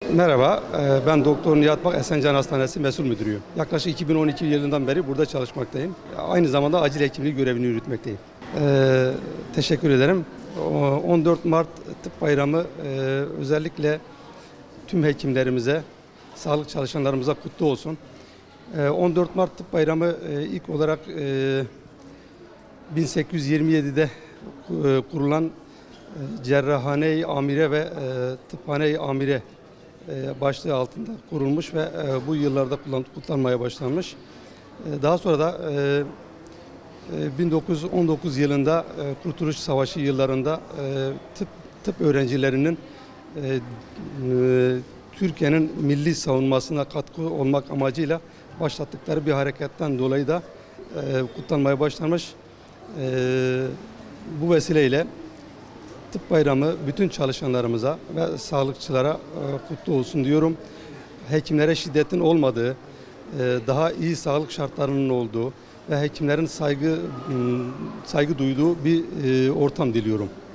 Merhaba, ben Doktor Nihat Bak Esencan Hastanesi Mesul Müdürüyüm. Yaklaşık 2012 yılından beri burada çalışmaktayım. Aynı zamanda acil hekimliği görevini yürütmekteyim. Teşekkür ederim. 14 Mart Tıp Bayramı özellikle tüm hekimlerimize, sağlık çalışanlarımıza kutlu olsun. 14 Mart Tıp Bayramı ilk olarak 1827'de kurulan Cerrahane-i Amire ve Tıphane-i Amire başlığı altında kurulmuş ve bu yıllarda kullanmaya başlanmış. Daha sonra da 1919 yılında Kurtuluş Savaşı yıllarında tıp öğrencilerinin Türkiye'nin milli savunmasına katkı olmak amacıyla başlattıkları bir hareketten dolayı da kutlanmaya başlanmış. Bu vesileyle Tıp Bayramı bütün çalışanlarımıza ve sağlıkçılara kutlu olsun diyorum. Hekimlere şiddetin olmadığı, daha iyi sağlık şartlarının olduğu ve hekimlerin saygı duyduğu bir ortam diliyorum.